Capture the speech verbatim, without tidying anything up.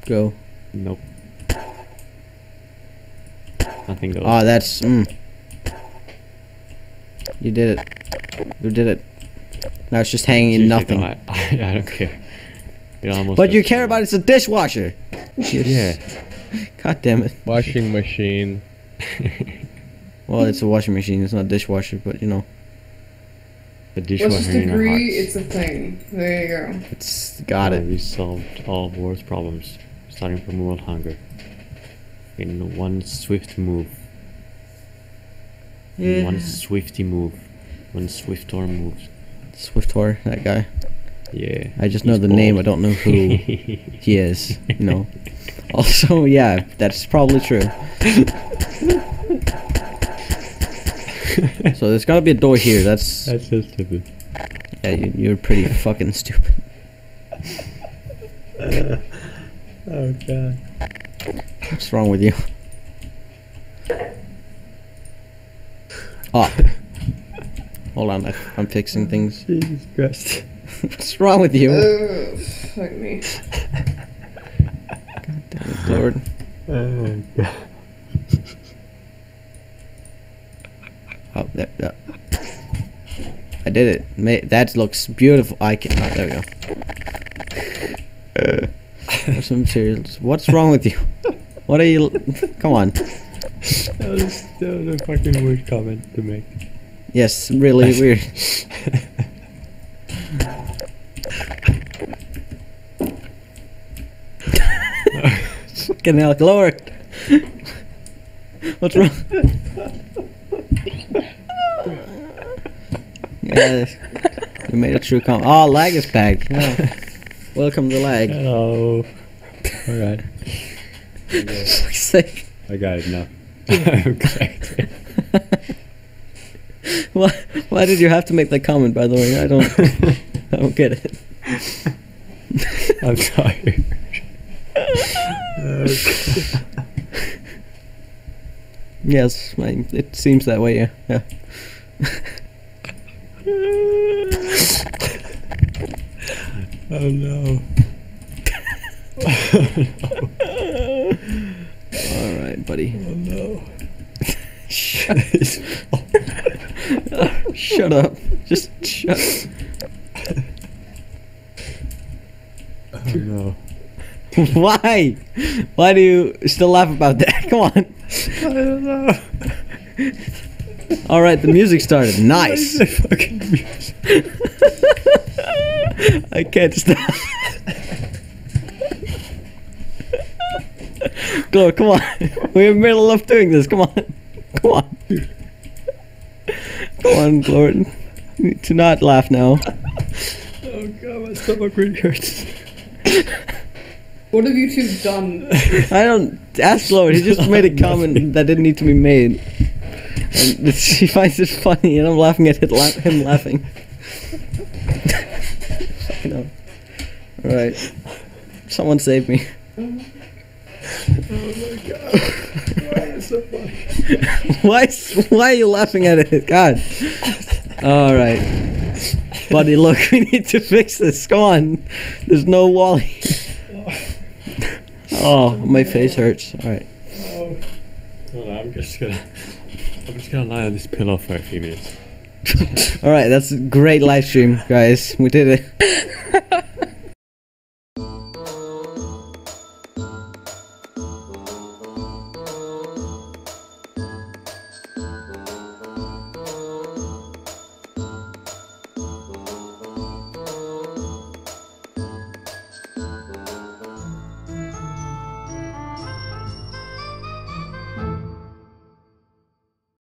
Go. Nope. Nothing goes. Oh, that's. Mm. You did it. You did it. Now it's just hanging in Seriously, nothing. no, I, I, I don't care. It almost But you looks- care about it's a dishwasher. Yeah. God damn it. Washing machine. Well, it's a washing machine. It's not a dishwasher, but you know, The Let's dishwasher just in our agree hearts. it's a thing. There you go. it's got Uh, it. We solved all of world's problems, starting from world hunger. In one swift move. In Yeah. one swifty move. One swiftor moves. Swiftor, that guy. Yeah. I just know he's the name. I bald. don't know who he is. You know. Also, yeah, that's probably true. So there's gotta be a door here. That's That's so stupid. yeah. You, you're pretty fucking stupid. Oh god. What's wrong with you? Oh. Hold on, I, I'm fixing things. Jesus Christ. What's wrong with you? Ugh, fuck me. Damn it, Lord. Oh god. Oh, there, there. I did it. Ma that looks beautiful. I can. Oh, there we go. Uh, there's some materials. What's wrong with you? What are you? Come on. That was, that was a fucking weird comment to make. Yes, really weird. Fucking hell, Lord. What's wrong? Yeah, you made a true comment. Oh, lag is back. Yeah. Welcome to lag. Hello. Alright. Fuck's sake. I got it now. Okay. Why? Why did you have to make that comment? By the way, I don't. I don't get it. I'm sorry. Yes, I, it seems that way. Yeah. Yeah. Oh no. All right, buddy. Oh no. Shut, shut up. Just shut. Oh no. Why? Why do you still laugh about that? Come on. I don't know. All right, the music started. Nice. Fucking music. I can't stop. Glow, come on. We're in the middle of doing this. Come on. Come on. Come on, Glory. Do not laugh now. Oh god, my stomach really hurts. What have you two done? I don't ask Glory. He just made a comment that didn't need to be made. And she finds it funny, and I'm laughing at it, la him laughing. Fucking hell. Alright. Someone save me. Oh my god. Why is it so funny? why, s- why are you laughing at it? God. Alright. Buddy, look, we need to fix this. Come on. There's no wall here. Oh, my face hurts. Alright. Oh. Hold on, I'm just gonna I'm just gonna lie on this pillow for a few minutes. Alright, that's a great live stream, guys. We did it.